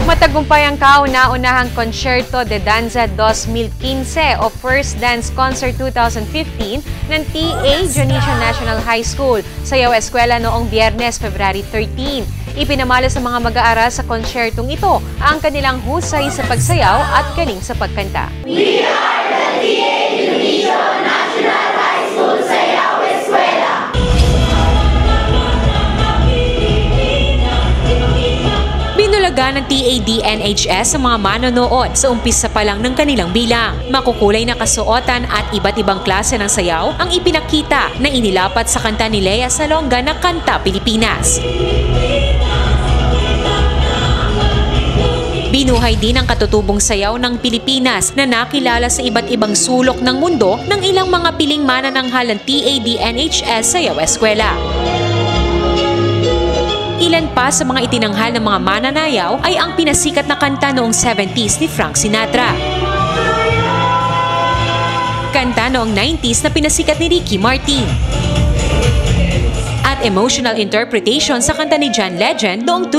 Matagumpay ang kauna-unahang Concierto de Danza 2015 o First Dance Concert 2015 ng TA Dionisio National High School sa Yao Eskwela noong Biyernes, February 13. Ipinamala sa mga mag-aaral sa konsyertong ito ang kanilang husay sa pagsayaw at galing sa pagkanta. We are the TA Dionisio National High School sa Yao Eskwela. Binulagan ng TADNHS sa mga manonood sa umpisa pa lang ng kanilang bilang. Makukulay na kasuotan at iba't ibang klase ng sayaw ang ipinakita na inilapat sa kanta ni Lea Salonga na Kanta Pilipinas. Binuhay din ang katutubong sayaw ng Pilipinas na nakilala sa iba't ibang sulok ng mundo ng ilang mga piling manananghal ng TADNHS sa Yao Eskwela. Ilan pa sa mga itinanghal ng mga mananayaw ay ang pinasikat na kanta noong 70s ni Frank Sinatra. Kanta noong 90s na pinasikat ni Ricky Martin. At emotional interpretation sa kanta ni John Legend noong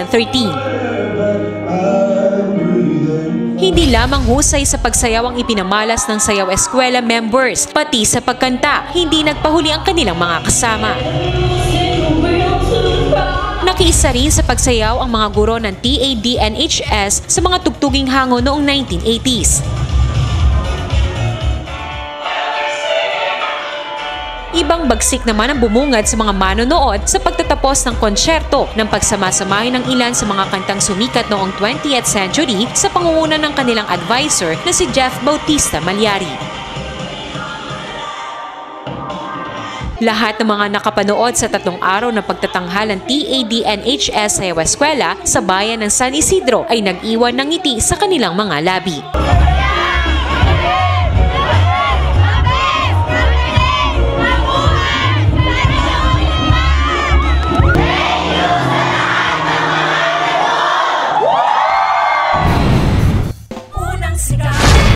2013. Hindi lamang husay sa pagsayaw ang ipinamalas ng Sayaw Eskwela members, pati sa pagkanta, hindi nagpahuli ang kanilang mga kasama. Nakiisa rin sa pagsayaw ang mga guro ng TADNHS sa mga tugtuging hango noong 1980s. Ibang bagsik naman ang bumungad sa mga manonood sa pagtatapos ng konsyerto ng pagsamasamahin ng ilan sa mga kantang sumikat noong 20th century sa pangunguna ng kanilang advisor na si Jeff Bautista Malyari. Lahat ng mga nakapanood sa 3 araw ng pagtatanghal ng TADNHS sa Yao Eskwela sa bayan ng San Isidro ay nag-iwan ng ngiti sa kanilang mga labi.